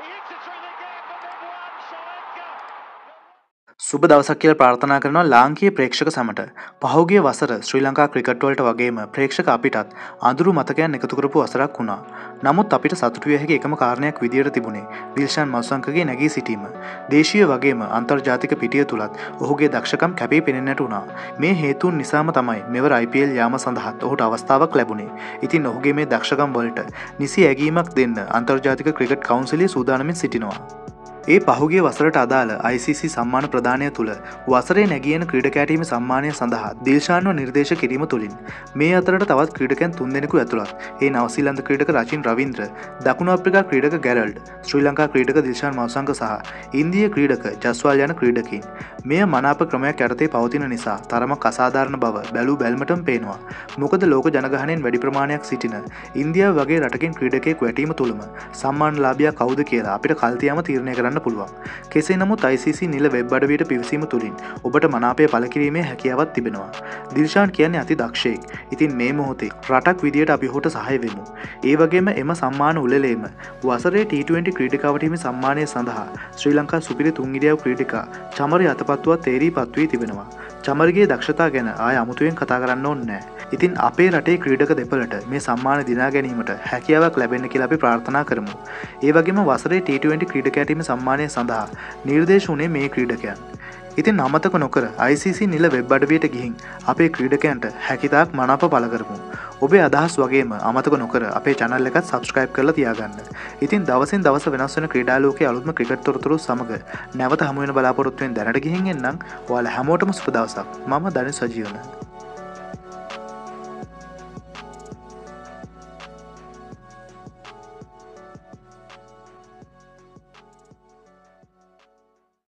සුබ දවසක් කියලා ප්‍රාර්ථනා කරනවා ලාංකීය ප්‍රේක්ෂක සැමට. පහුගිය වසර ශ්‍රී ලංකා ක්‍රිකට් වලට වගේම ප්‍රේක්ෂක අපිටත් අඳුරු මතකයන් එකතු කරපු වසරක් වුණා. නමුත් අපිට සතුටු විය හැකි එකම කාරණයක් විදියට තිබුණේ දිල්ෂාන් මල්සංකගේ නැගී සිටීම. දේශීය වගේම අන්තර්ජාතික පිටිය තුලත් ඔහුගේ දක්ෂකම් කැපී පෙනෙන්නට වුණා. මේ හේතුන් නිසාම තමයි මෙවර IPL යාම සඳහාත් ඔහුට අවස්ථාවක් ලැබුණේ. ඉතින් ඔහුගේ මේ දක්ෂකම් වලට නිසි ඇගීමක් දෙන්න අන්තර්ජාතික ක්‍රිකට් කවුන්සිලය සූදානමින් සිටිනවා. ඒ පහුගේ වසරට අදාළ ICC සම්මාන ප්‍රදානය තුළ වසරේ නැගියන ක්‍රීඩකෑටීම සම්මානය සඳහා දිල්ෂාන්ව නිර්දේශ කිරීම තුළින් මේ අතරට තවත් ක්‍රීඩකයන් 3 දෙනෙකු ඇතුළත් ඒ නවසීලන්ත ක්‍රීඩක රචින් රවීන්ද්‍ර, දකුණු අප්‍රිකා ක්‍රීඩක ගැරල්ඩ්, ශ්‍රී ලංකා ක්‍රීඩක දිල්ෂාන් මල්සංක සහ ඉන්දිය ක්‍රීඩක ජස්වාල් යන ක්‍රීඩකයින් මෙය මනාප ක්‍රමයක් යටතේ පවතින නිසා තරමක් අසාධාරණ බව බැලූ බැල්මටම පේනවා. මොකද ලෝක ජනගහනයෙන් වැඩි ප්‍රමාණයක් සිටින ඉන්දියාව වගේ රටකින් ක්‍රීඩකයෙක් වැටීම තුළම සම්මානලාභියා කවුද කියලා අපිට කල්තියාම තීරණය කරන්න පුළුවන්. කෙසේ නමුත් ICC නිල වෙබ් අඩවියට පිවිසීම තුළින් ඔබට මනාපය පළ කිරීමේ හැකියාවක් තිබෙනවා. දිල්ෂාන් කියන්නේ අති දක්ෂයෙක්. ඉතින් මේ මොහොතේ රටක් විදියට අපි ඔහුට සහාය වෙමු. ඒ වගේම එම සම්මාන උළෙලේම වසරේ T20 ක්‍රීඩකාවට හිමි සම්මානය සඳහා ශ්‍රී ලංකා සුපිරි තුන් ඉරියව් ක්‍රීඩිකා චමර යතපත්තුවත් තේරීපත් වී තිබෙනවා. චමරගේ දක්ෂතා ගැන ආය අමුතුවෙන් කතා කරන්න ඕනේ නැහැ. ඉතින් අපේ රටේ ක්‍රීඩක දෙපළට මේ සම්මාන දිනා ගැනීමට හැකියාවක් ලැබෙන්න කියලා අපි ප්‍රාර්ථනා කරමු. ඒ වගේම වසරේ T20 ක්‍රීඩකයාටීම සම්මානය සඳහා නිර්දේශ වුණේ මේ ක්‍රීඩකයන්. ඉතින් අමතක නොකර ICC නිල වෙබ් අඩවියට ගිහින් අපේ ක්‍රීඩකයන්ට හැකියතාක් මනාප පළ කරමු. ඔබේ අදහස් වගේම අමතක නොකර අපේ channel එකත් subscribe කරලා තියාගන්න. ඉතින් දවසින් දවස වෙනස් වෙන ක්‍රීඩා ලෝකයේ අලුත්ම ක්‍රිකට් තොරතුරු සමග නැවත හමු වෙන බලාපොරොත්තු වෙන දැනට ගිහින් එන්නම්. ඔයාලා හැමෝටම සුබ දවසක්. මම දනිස් සජීවන.